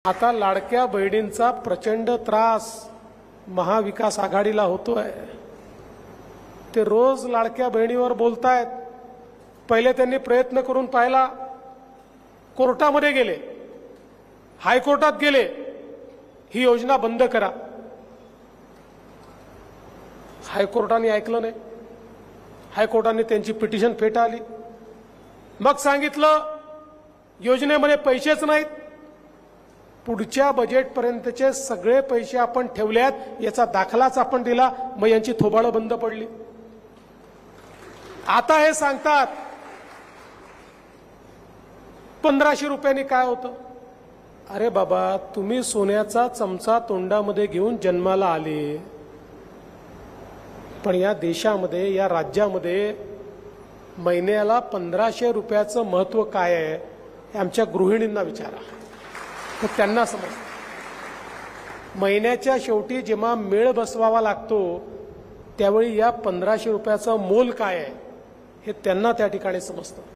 आता लाडक्या बहिणींचा प्रचंड त्रास महाविकास आघाडीला होतोय। ते रोज लाडक्या बहिणीवर बोलतायत। पहिले त्यांनी प्रयत्न करून पाहिला, कोर्टामध्ये गेले, हायकोर्टात गेले, ही योजना बंद करा। हायकोर्टाने ऐकलं नाही। हायकोर्टाने त्यांची पिटिशन फेटाळली। मग सांगितलं योजनेमध्ये पैसेच नाहीत, पुढच्या बजेटपर्यंतचे सगळे पैसे आपण ठेवल्यात, याचा दाखलाच आपण दिला, मग यांची थोबाडं बंद पडली। आता हे सांगतात 1500 रुपयांनी काय होतं। अरे बाबा, तुम्ही सोन्याचा चमचा तोंडामध्ये घेऊन जन्माला आले, पण या देशामध्ये, या राज्यामध्ये महिन्याला 1500 रुपयाचं महत्त्व काय आहे हे आमच्या गृहिणींना विचारा, तर त्यांना समजतं। महिन्याच्या शेवटी जेव्हा मेळ बसवावा लागतो त्यावेळी या 1500 रुपयाचं मोल काय आहे हे त्यांना त्या ठिकाणी समजतं।